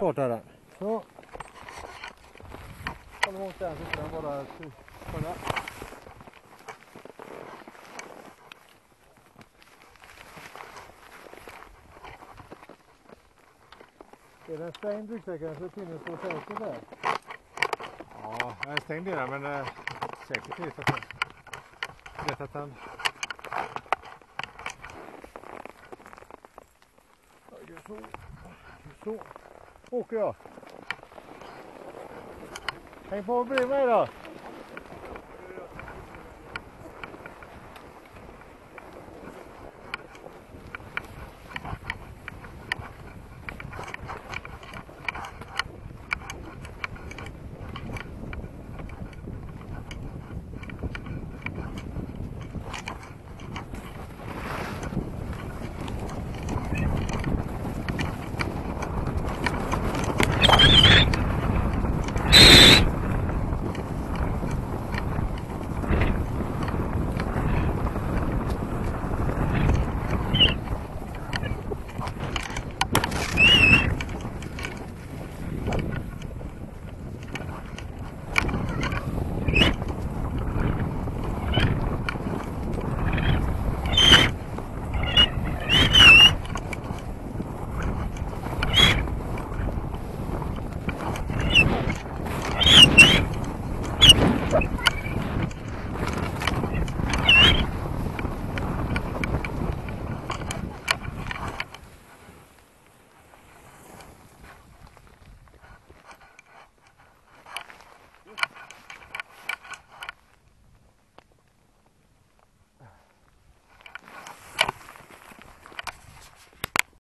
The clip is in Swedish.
startar den. Så. Håll emot den så den bara kolla. Är den stängd ryggsäcken så pinnen står säkert där? Ja, jag är stängd i den men säkert vet att den... Så åker jag. Häng på bredvid mig då.